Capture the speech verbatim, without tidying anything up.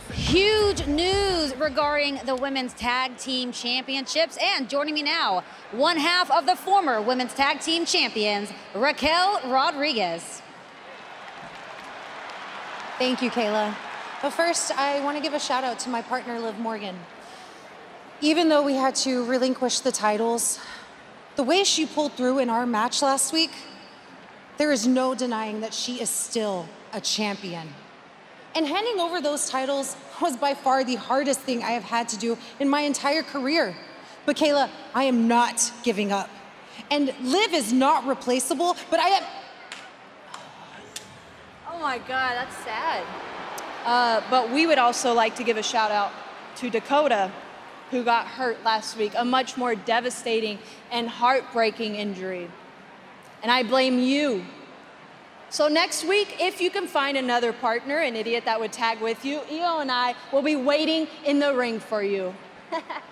Huge news regarding the Women's Tag Team Championships. And joining me now, one half of the former Women's Tag Team Champions, Raquel Rodriguez. Thank you, Kayla. But first, I want to give a shout out to my partner, Liv Morgan. Even though we had to relinquish the titles, the way she pulled through in our match last week, there is no denying that she is still a champion. And handing over those titles was by far the hardest thing I have had to do in my entire career. But Kayla, I am not giving up. And Liv is not replaceable, but I am... Oh my God, that's sad. Uh, but we would also like to give a shout out to Dakota, who got hurt last week, a much more devastating and heartbreaking injury. And I blame you. So next week, if you can find another partner, an idiot that would tag with you, Io and I will be waiting in the ring for you.